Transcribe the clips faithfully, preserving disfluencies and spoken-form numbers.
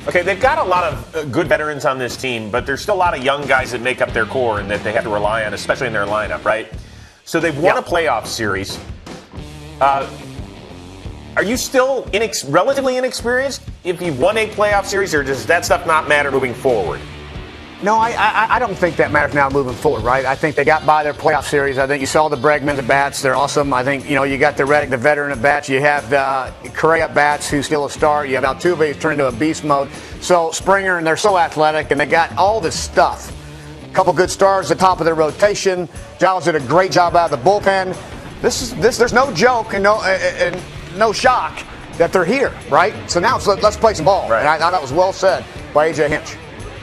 Okay, they've got a lot of uh, good veterans on this team, but there's still a lot of young guys that make up their core and that they have to rely on, especially in their lineup, right? So they've won yep. a playoff series. Uh, are you still inex- relatively inexperienced if you've won a playoff series, or does that stuff not matter moving forward? No, I, I I don't think that matters now moving forward, right? I think they got by their playoff series. I think you saw the Bregman at bats. They're awesome. I think, you know, you got the Reddick, the veteran at bats. You have uh, Correa at bats, who's still a star. You have Altuve, who's turned into a beast mode. So Springer, and they're so athletic, and they got all this stuff. A couple good stars at the top of their rotation. Giles did a great job out of the bullpen. This is this. There's no joke and no and no shock that they're here, right? So now it's, let's play some ball. Right. And I thought that was well said by A J Hinch.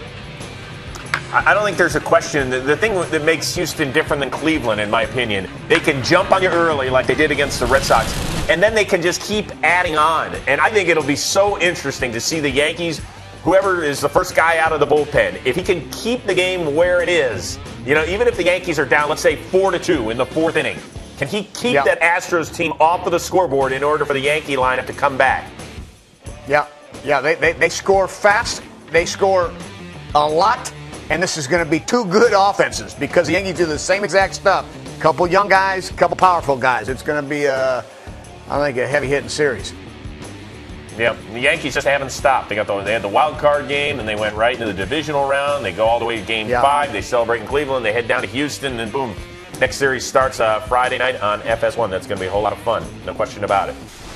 I don't think there's a question. The thing that makes Houston different than Cleveland, in my opinion, they can jump on you early like they did against the Red Sox, and then they can just keep adding on. And I think it'll be so interesting to see the Yankees, whoever is the first guy out of the bullpen, if he can keep the game where it is, you know, even if the Yankees are down, let's say four to two in the fourth inning, can he keep yeah. that Astros team off of the scoreboard in order for the Yankee lineup to come back? Yeah, yeah, they, they, they score fast, they score a lot. And this is going to be two good offenses because the Yankees do the same exact stuff. A couple young guys, a couple powerful guys. It's going to be, a, I think, a heavy-hitting series. Yeah, the Yankees just haven't stopped. They got the, they had the wild card game, and they went right into the divisional round. They go all the way to Game yeah. Five. They celebrate in Cleveland. They head down to Houston, and boom, next series starts uh, Friday night on F S one. That's going to be a whole lot of fun. No question about it.